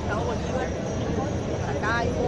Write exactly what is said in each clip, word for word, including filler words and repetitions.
Gustavo Bolívar, Maracaibo,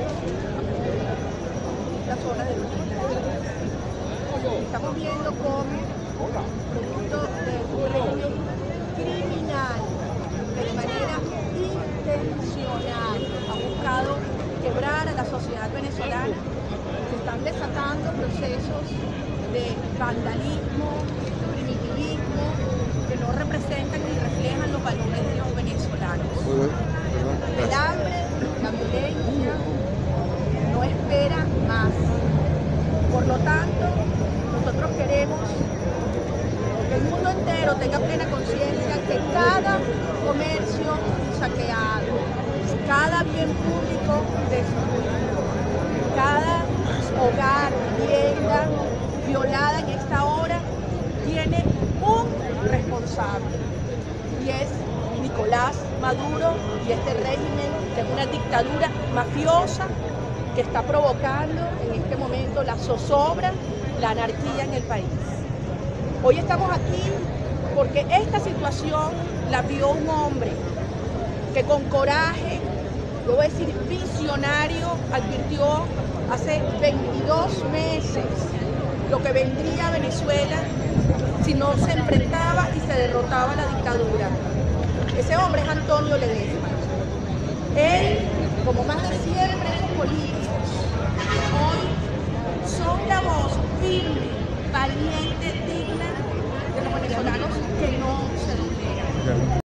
las zonas de Luquita. Estamos viendo cómo, producto de un régimen criminal que de manera intencional ha buscado quebrar a la sociedad venezolana, se están desatando procesos de vandalismo, primitivismo, que no representan ni reflejan los valores de los venezolanos. El hambre, la violencia, no espera más. Por lo tanto, nosotros queremos que el mundo entero tenga plena conciencia que cada comercio saqueado, cada bien público destruido, cada hogar, vivienda violada en esta hora, tiene un responsable, y es Nicolás Maduro y este régimen, que es una dictadura mafiosa que está provocando en este momento la zozobra, la anarquía en el país. Hoy estamos aquí porque esta situación la vio un hombre que con coraje, debo decir visionario, advirtió hace veintidós meses lo que vendría a Venezuela si no se enfrentaba y se derrotaba la dictadura. Ese hombre es Antonio Ledesma. Él